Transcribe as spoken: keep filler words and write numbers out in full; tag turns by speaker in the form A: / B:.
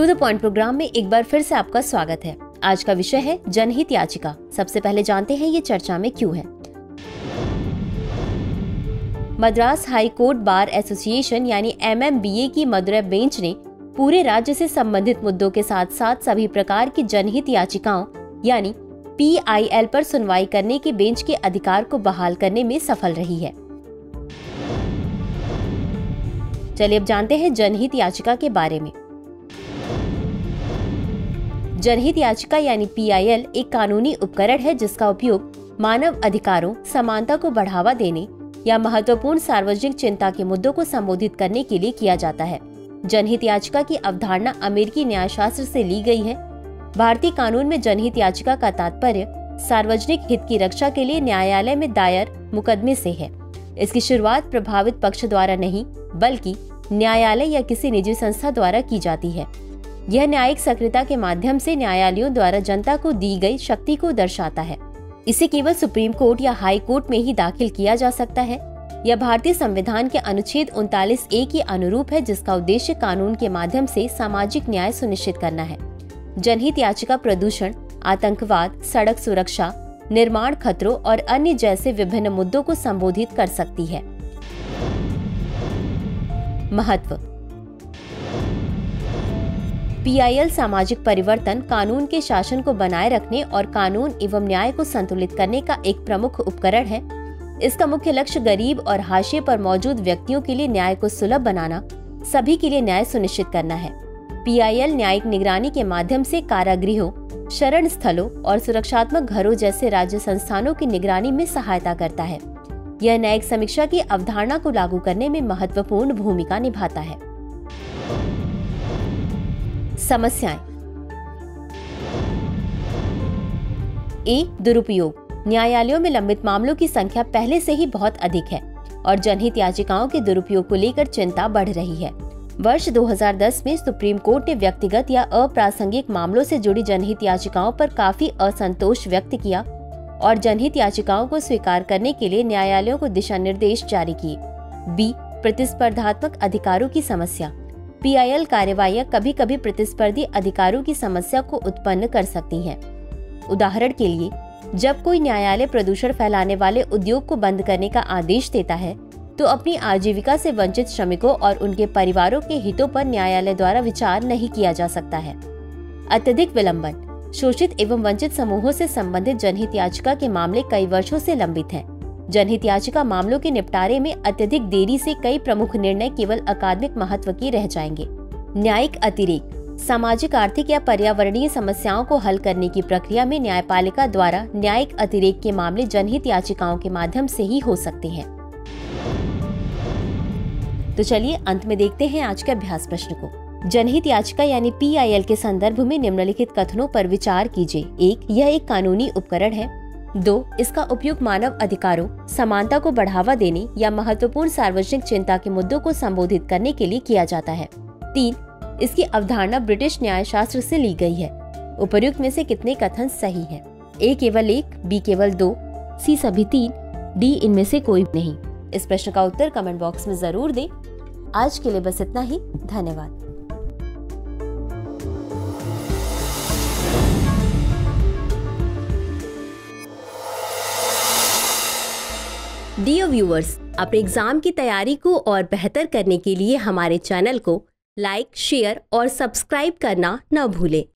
A: To the point programme में एक बार फिर से आपका स्वागत है। आज का विषय है जनहित याचिका। सबसे पहले जानते हैं ये चर्चा में क्यों है। Madras high court bar association यानी एम एम बी ए की मदुरै बेंच ने पूरे राज्य से संबंधित मुद्दों के साथ साथ सभी प्रकार की जनहित याचिकाओं यानी पी आई एल पर सुनवाई करने के बेंच के अधिकार को बहाल करने में सफल रही है। चलिए अब जानते हैं जनहित याचिका के बारे में। जनहित याचिका यानी पी आई एल एक कानूनी उपकरण है जिसका उपयोग मानव अधिकारों, समानता को बढ़ावा देने या महत्वपूर्ण सार्वजनिक चिंता के मुद्दों को संबोधित करने के लिए किया जाता है। जनहित याचिका की अवधारणा अमेरिकी न्यायशास्त्र से ली गई है। भारतीय कानून में जनहित याचिका का तात्पर्य सार्वजनिक हित की रक्षा के लिए न्यायालय में दायर मुकदमे से है। इसकी शुरुआत प्रभावित पक्ष द्वारा नहीं बल्कि न्यायालय या किसी निजी संस्था द्वारा की जाती है। यह न्यायिक सक्रियता के माध्यम से न्यायालयों द्वारा जनता को दी गई शक्ति को दर्शाता है। इसे केवल सुप्रीम कोर्ट या हाई कोर्ट में ही दाखिल किया जा सकता है। यह भारतीय संविधान के अनुच्छेद उनतालीस ए के अनुरूप है जिसका उद्देश्य कानून के माध्यम से सामाजिक न्याय सुनिश्चित करना है। जनहित याचिका प्रदूषण, आतंकवाद, सड़क सुरक्षा, निर्माण खतरों और अन्य जैसे विभिन्न मुद्दों को संबोधित कर सकती है। महत्व। पी आई एल सामाजिक परिवर्तन, कानून के शासन को बनाए रखने और कानून एवं न्याय को संतुलित करने का एक प्रमुख उपकरण है। इसका मुख्य लक्ष्य गरीब और हाशिए पर मौजूद व्यक्तियों के लिए न्याय को सुलभ बनाना, सभी के लिए न्याय सुनिश्चित करना है। पी आई एल न्यायिक निगरानी के माध्यम से कारागृहों, शरण स्थलों और सुरक्षात्मक घरों जैसे राज्य संस्थानों की निगरानी में सहायता करता है। यह न्यायिक समीक्षा की अवधारणा को लागू करने में महत्वपूर्ण भूमिका निभाता है। समस्याएं। ए, दुरुपयोग। न्यायालयों में लंबित मामलों की संख्या पहले से ही बहुत अधिक है और जनहित याचिकाओं के दुरुपयोग को लेकर चिंता बढ़ रही है। वर्ष दो हज़ार दस में सुप्रीम कोर्ट ने व्यक्तिगत या अप्रासंगिक मामलों से जुड़ी जनहित याचिकाओं पर काफी असंतोष व्यक्त किया और जनहित याचिकाओं को स्वीकार करने के लिए न्यायालयों को दिशा निर्देश जारी किए। बी, प्रतिस्पर्धात्मक अधिकारों की समस्या। पी आई एल कार्यवाहियां कभी कभी प्रतिस्पर्धी अधिकारों की समस्या को उत्पन्न कर सकती हैं। उदाहरण के लिए, जब कोई न्यायालय प्रदूषण फैलाने वाले उद्योग को बंद करने का आदेश देता है तो अपनी आजीविका से वंचित श्रमिकों और उनके परिवारों के हितों पर न्यायालय द्वारा विचार नहीं किया जा सकता है। अत्यधिक विलंबन। शोषित एवं वंचित समूहों से संबंधित जनहित याचिका के मामले कई वर्षों से लंबित हैं। जनहित याचिका मामलों के निपटारे में अत्यधिक देरी से कई प्रमुख निर्णय केवल अकादमिक महत्व के रह जाएंगे। न्यायिक अतिरेक। सामाजिक, आर्थिक या पर्यावरणीय समस्याओं को हल करने की प्रक्रिया में न्यायपालिका द्वारा न्यायिक अतिरेक के मामले जनहित याचिकाओं के माध्यम से ही हो सकते हैं। तो चलिए अंत में देखते हैं आज के अभ्यास प्रश्न को। जनहित याचिका यानी पी आई एल के संदर्भ में निम्नलिखित कथनों पर विचार कीजिए। एक, यह एक कानूनी उपकरण है। दो, इसका उपयोग मानव अधिकारों, समानता को बढ़ावा देने या महत्वपूर्ण सार्वजनिक चिंता के मुद्दों को संबोधित करने के लिए किया जाता है। तीन, इसकी अवधारणा ब्रिटिश न्यायशास्त्र से ली गई है। उपर्युक्त में से कितने कथन सही हैं? ए केवल एक, बी केवल दो, सी सभी तीन, डी इनमें से कोई नहीं। इस प्रश्न का उत्तर कमेंट बॉक्स में जरूर दें। आज के लिए बस इतना ही। धन्यवाद। डियर व्यूअर्स, अपने एग्जाम की तैयारी को और बेहतर करने के लिए हमारे चैनल को लाइक, शेयर और सब्सक्राइब करना न भूलें।